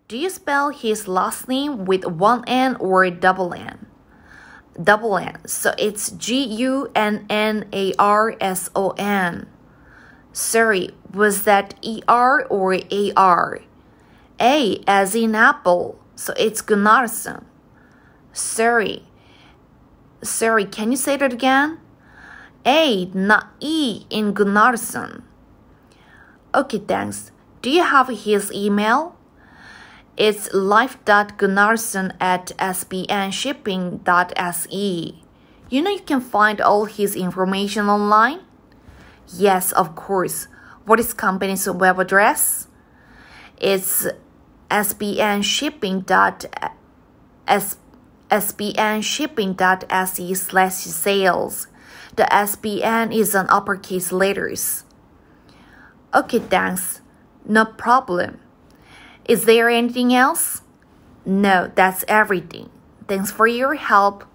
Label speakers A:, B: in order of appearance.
A: Do you spell his last name with one N or double N? Double N. So it's Gunnarson. Sorry, was that ER or AR? A as in apple. So it's Gunnarsson. Sorry, can you say that again? A, not E in Gunnarsson. Okay, thanks. Do you have his email? It's life.gunnarsson@sbnshipping.se. You know you can find all his information online? Yes, of course. What is company's web address? It's sbnshipping.se/sales. The SBN is in uppercase letters. Okay, thanks. No problem. Is there anything else? No, that's everything. Thanks for your help.